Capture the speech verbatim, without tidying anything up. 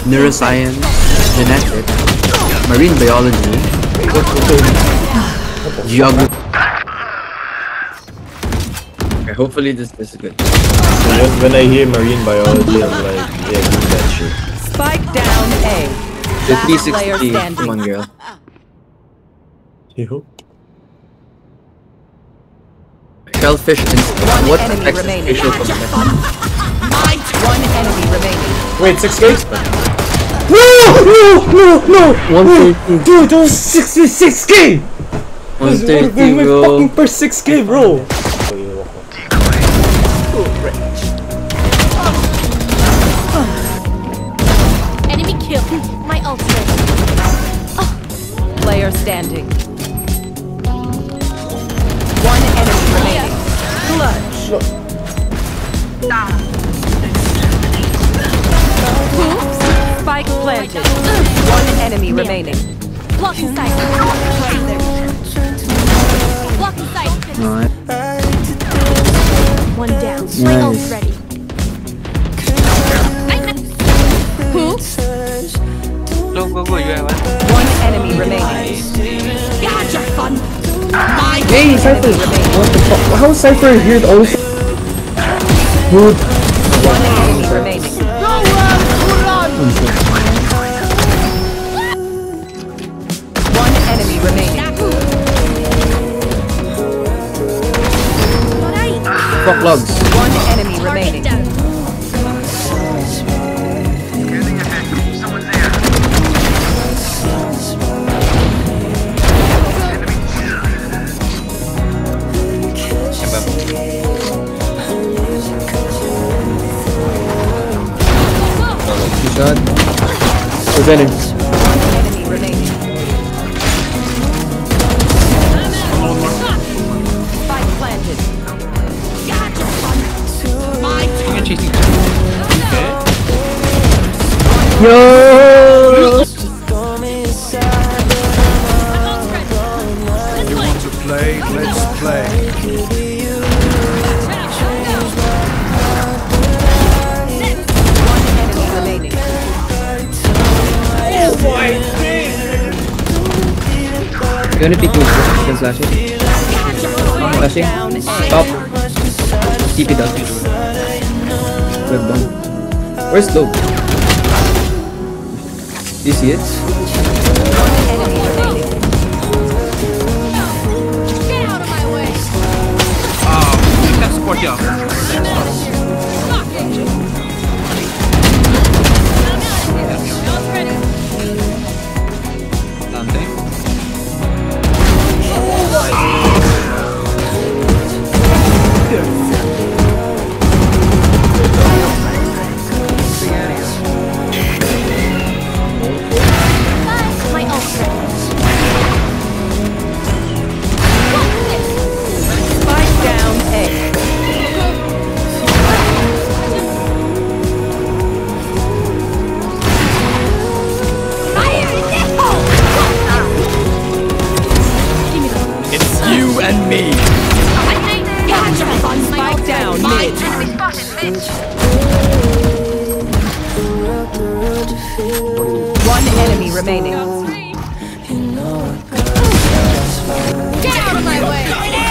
neuroscience, genetics, marine biology, geography. Okay, hopefully this, this is good. So when, when I hear marine biology, I'm like, yeah, give me that shit. Spike down A. The Last three player sixty. standing. Come on, girl. Yo. Shellfish and One what enemy affects remaining. facial compression? One enemy remaining. Wait, six K? No! No! No! No! one thirty. Dude, that was sixty-six K! one thirty, my bro. fucking per six K, bro! Enemy kill. My ultimate. Player standing. One enemy remaining. Clutch. Spike planted. One enemy remaining. Blocking sight. Blocking sight. Nice. One down. My Nice. ult's ready. Who? Go, go, go, you have one. One enemy remaining. Gotcha, fun. My Hey, Cypher! What the fuck? How is Cypher here always? Dude. One enemy remaining. One enemy remaining. Fuck logs. One enemy remaining. Two shot. Presenting. One enemy remaining. Spike planted. Gotcha, fun. My You're chasing. Yo! You want to play, let's play. One enemy remaining. You wanna pick me with flashing? Flashing? Stop. T P down. Web down. Where's low? You see it? One enemy remaining. get out of my way. Oh, you can support you. Something. My ult's ready. Spike down A. Fire in this hole. Give me the It's you and me. gotcha, fun. My Spike ult's down ready. mid. One enemy remaining. Get out of my way.